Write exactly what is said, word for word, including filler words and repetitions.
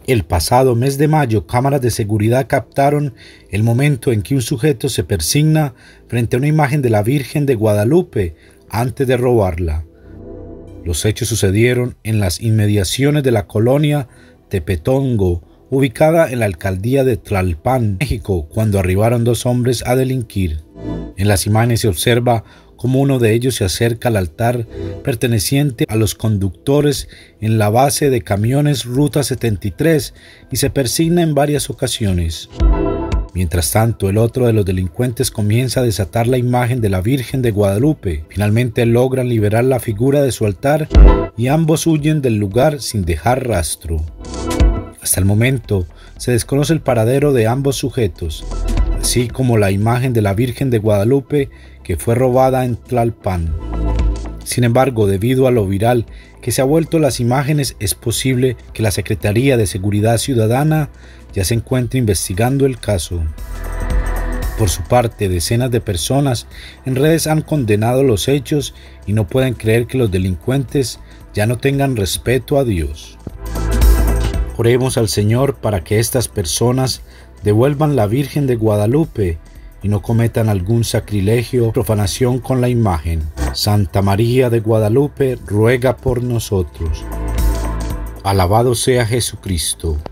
El pasado mes de mayo, cámaras de seguridad captaron el momento en que un sujeto se persigna frente a una imagen de la Virgen de Guadalupe antes de robarla. Los hechos sucedieron en las inmediaciones de la colonia Tepetongo, ubicada en la alcaldía de Tlalpan, México, cuando arribaron dos hombres a delinquir. En las imágenes se observa cómo uno de ellos se acerca al altar perteneciente a los conductores en la base de camiones Ruta setenta y tres y se persigna en varias ocasiones. Mientras tanto, el otro de los delincuentes comienza a desatar la imagen de la Virgen de Guadalupe. Finalmente logran liberar la figura de su altar y ambos huyen del lugar sin dejar rastro. Hasta el momento, se desconoce el paradero de ambos sujetos, así como la imagen de la Virgen de Guadalupe que fue robada en Tlalpan. Sin embargo, debido a lo viral que se ha vuelto las imágenes, es posible que la Secretaría de Seguridad Ciudadana ya se encuentre investigando el caso. Por su parte, decenas de personas en redes han condenado los hechos y no pueden creer que los delincuentes ya no tengan respeto a Dios. Oremos al Señor para que estas personas devuelvan la Virgen de Guadalupe y no cometan algún sacrilegio o profanación con la imagen. Santa María de Guadalupe, ruega por nosotros. Alabado sea Jesucristo.